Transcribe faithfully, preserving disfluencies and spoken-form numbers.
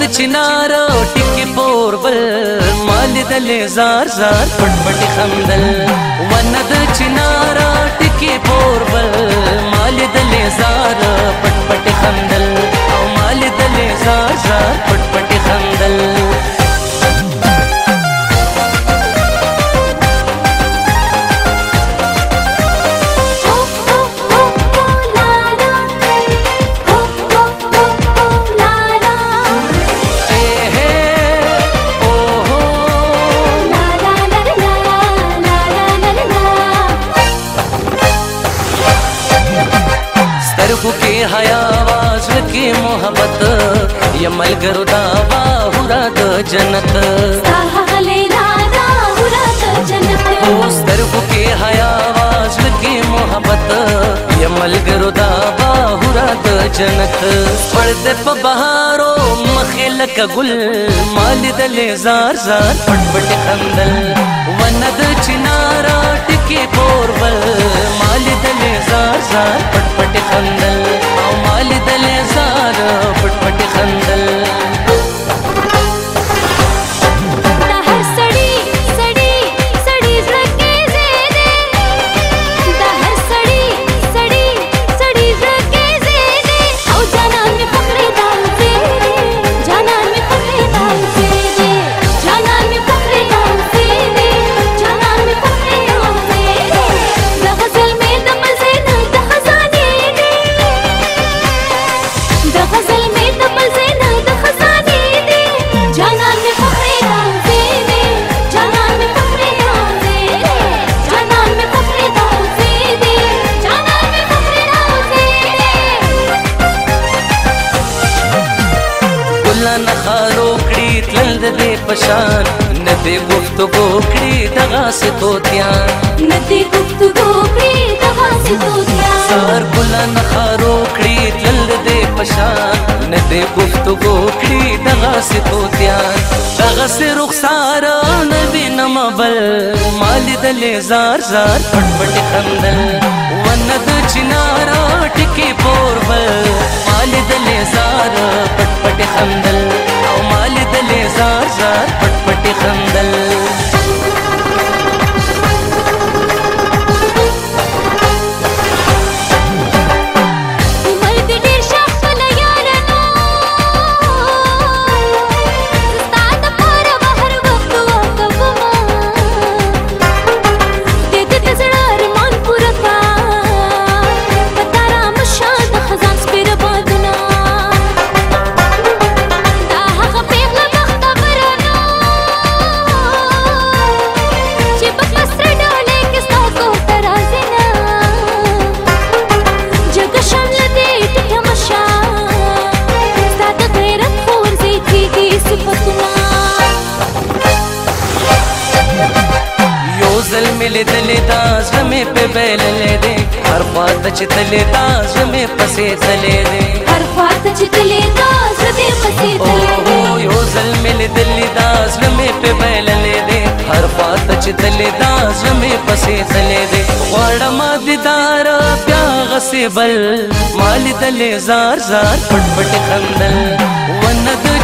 چنار ټکی پور بل مال دل زار زار پټ پټ خندل ون د چنار ټکی پور بل مال دل زار پټ پټ خندل او مال دل زار زار پټ پټ خندل سترګو کې حیا आवाज کې محبت یا ملګرو دا باهورا د جنت ساحله دا هورا د جنت او سترګو کې حیا आवाज کې محبت یا ملګرو دا باهورا د جنت پړد په بهارو مخل ک ګل مال دل زار زار پټ پټ خندل ون د چنارا ټکی پور بل مال دل زار زار پټ پټ خندل او مال دل زار پټ پټ خندل نخارو کړي تلل دې پشان ندې گفتگو کړي دغه ستوتیان ندې گفتگو کړي دغه ستوتیان سر ګل نخارو کړي تلل دې پشان ندې گفتگو کړي دغه ستوتیان دغه سي رخسار نبي نمبل مال دل زار زار پټ پټ خندل ون د چنارا ټکی پور بل مال دل زار پټ پټ خندل او مال دل زار زار پټ پټ خندل ملي دلي دا زمي په بیل لدي هر خواته چې تلې دا زمي پسې تلې دي هر خواته چې تلې دا زمي پسې تلې دي یو ځل ملي دلي دا زمي په بیل لدي هر خواته چې تلې دا زمي پسې تلې دي وړه ما دیدار بیا غسي بل مال دلې زار زار پټ پټ خندل ون د